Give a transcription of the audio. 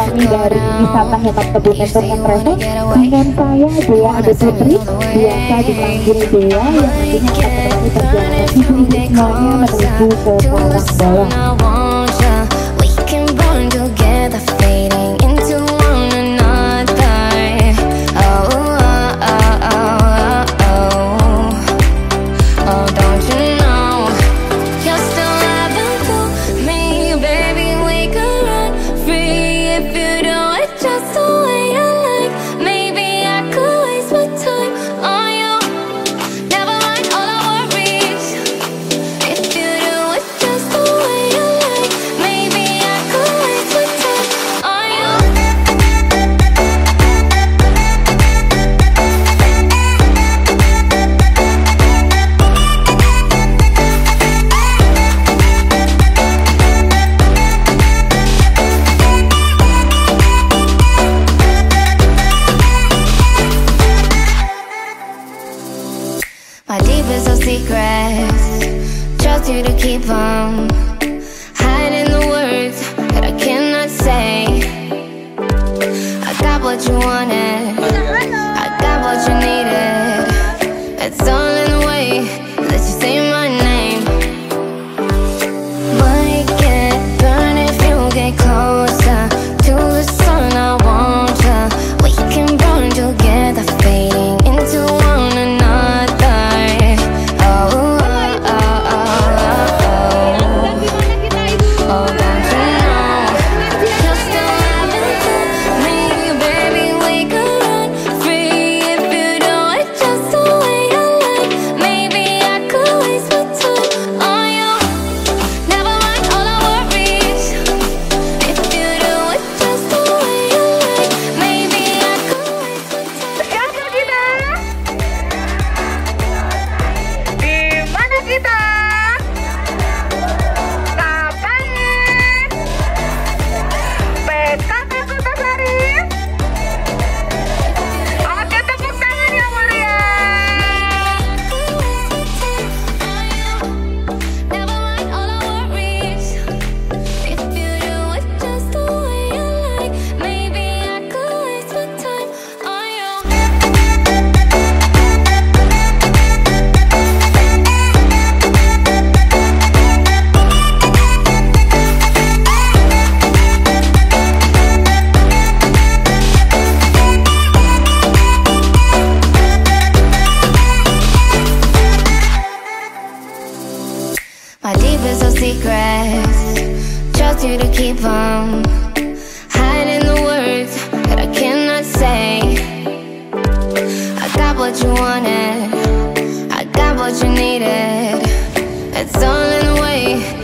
kami dari wisata hemat kebun Entertainment Travel dengan saya Dea Ade Putri, biasa dipanggil Dea, yang nantinya akan menemani perjalanan ibu-ibu semuanya menuju ke Karangbolong. My deepest of secrets, trust you to keep them, hiding the words that I cannot say. I got what you wanted, I got what you needed. It's all in the way that you say my name. Might get burned if you get closer to the sun. I want ya. We can burn together, fading into one another. PKK Kutosari. Oke, tepuk tangan yang mulia. My deepest of secrets, trust you to keep them, hiding the words that I cannot say. I got what you wanted, I got what you needed. It's all in the way